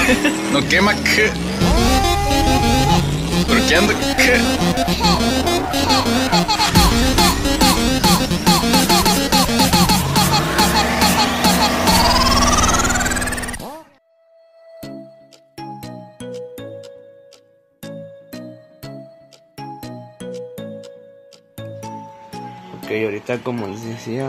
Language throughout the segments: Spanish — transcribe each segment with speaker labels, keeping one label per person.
Speaker 1: No quema que. Porque ando que.
Speaker 2: Ok, ahorita como les decía,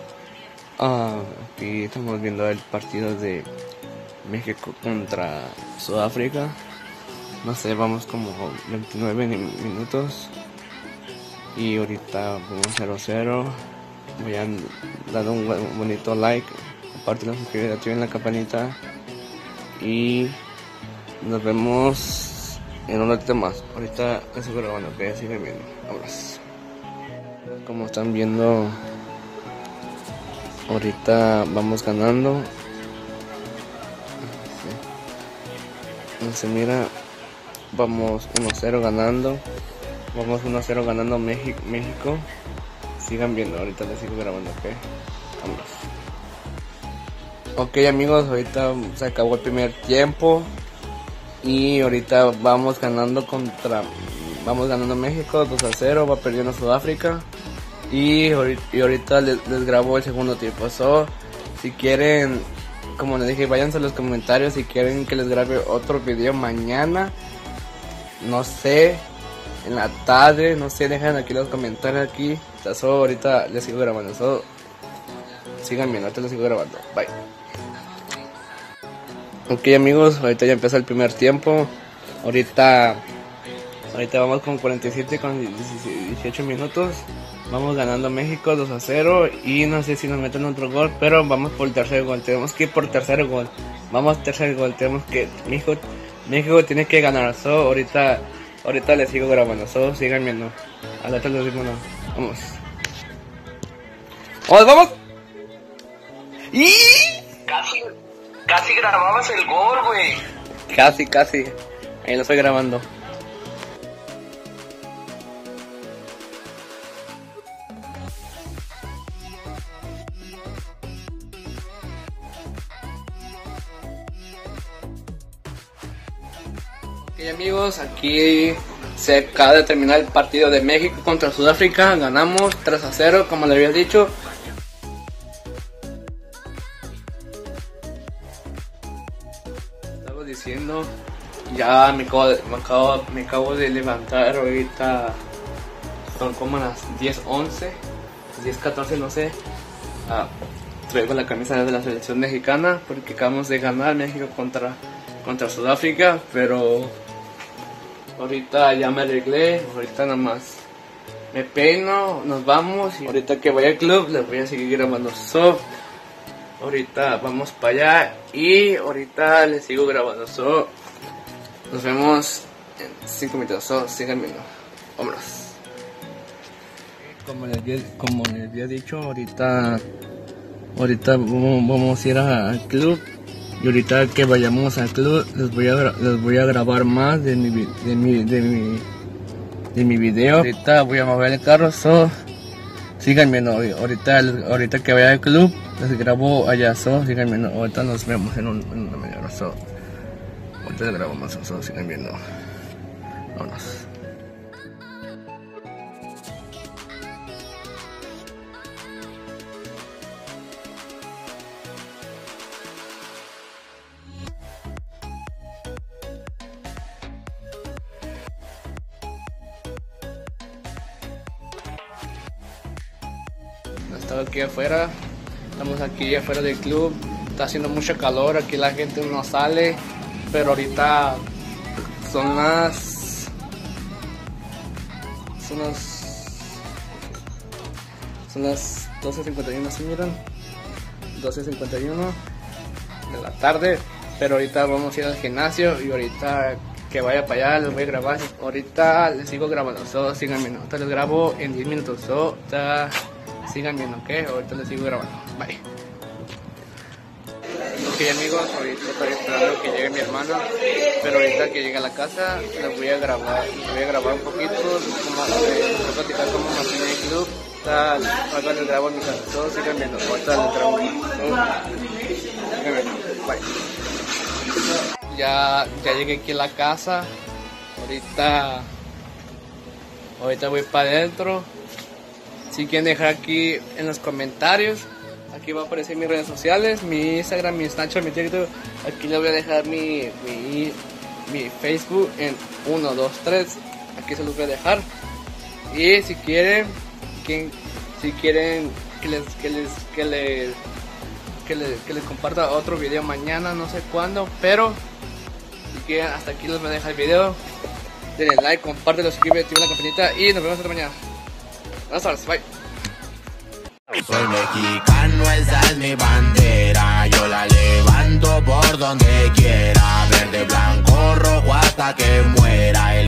Speaker 2: aquí estamos viendo el partido de México contra Sudáfrica. No sé, vamos como 29 minutos y ahorita vamos 0-0. Voy a dar un bonito like, compártelo, suscríbete, activen la campanita y nos vemos en un ratito más. Ahorita estoy grabando, que sigan viendo. Vámonos. Como están viendo, ahorita vamos ganando. No se mira, vamos 1-0 ganando. Vamos 1-0 ganando México. Sigan viendo, ahorita les sigo grabando, ok. Vámonos. Ok amigos, ahorita se acabó el primer tiempo. Y ahorita vamos ganando México 2-0, va perdiendo Sudáfrica. Y ahorita les grabo el segundo tiempo. Si quieren, como les dije, váyanse a los comentarios si quieren que les grabe otro video mañana. No sé, en la tarde, no sé, dejen aquí los comentarios aquí. Ahorita les sigo grabando. Sigan viendo, ahorita les sigo grabando. Bye. Ok amigos, ahorita ya empieza el primer tiempo. Ahorita vamos con 47 con 18 minutos. Vamos ganando México 2-0 y no sé si nos meten otro gol, pero vamos por el tercer gol. Tenemos que ir por tercer gol. Vamos tercer gol. Tenemos que México tiene que ganar. Ahorita les sigo grabando. Sigan viendo. Ahorita les digo no. Vamos. ¡Vamos! ¡Y!
Speaker 3: Casi grababas el gol, güey.
Speaker 2: Casi. Ahí lo estoy grabando. Ok amigos, aquí se acaba de terminar el partido de México contra Sudáfrica. Ganamos 3-0, como le había dicho. Estaba diciendo, ya me acabo de levantar ahorita. Son como las 10:11, 10:14, no sé. Traigo la camisa de la selección mexicana porque acabamos de ganar México contra Sudáfrica, pero ahorita ya me arreglé, ahorita nada más me peino, nos vamos y ahorita que vaya al club les voy a seguir grabando. Ahorita vamos para allá y ahorita les sigo grabando. Nos vemos en 5 minutos. Sigan viendo. Vámonos. Como les había dicho, ahorita vamos a ir al club. Y ahorita que vayamos al club les voy a grabar más de mi video. Ahorita voy a mover el carro, sigan viendo. Ahorita que vaya al club les grabo allá, sigan viendo. Ahorita nos vemos en una media hora. Ahorita les grabo más, sigan viendo. Vámonos. Estamos aquí afuera, estamos aquí afuera del club, está haciendo mucho calor, aquí la gente no sale, pero ahorita son las 12:51, ¿sí miran? 12:51 de la tarde, pero ahorita vamos a ir al gimnasio y ahorita que vaya para allá les voy a grabar. Ahorita les sigo grabando, sigan viendo, ahorita les grabo en 10 minutos, sigan viendo, ok, ahorita les sigo grabando, bye. Ok amigos, ahorita estoy esperando que llegue mi hermano, pero ahorita que llegue a la casa les voy a grabar un poquito, voy a platicar cómo me fue en el club. Ahorita les grabo en mi casa, sigan viendo, ahorita les grabo, sigan viendo, bye. ya llegué aquí a la casa. Ahorita voy para adentro. Si quieren dejar aquí en los comentarios, aquí va a aparecer mis redes sociales, mi Instagram, mi Snapchat, mi TikTok. Aquí les voy a dejar mi Facebook en 1, 2, 3. Aquí se los voy a dejar. Y si quieren que les comparta otro video mañana, no sé cuándo, pero si quieren, hasta aquí les voy a dejar el video. Denle like, compártelo, suscríbete, activa la campanita y nos vemos hasta mañana. Buenas tardes, bye.
Speaker 4: Soy mexicano, esa es mi bandera. Yo la levanto por donde quiera. Verde, blanco, rojo hasta que muera.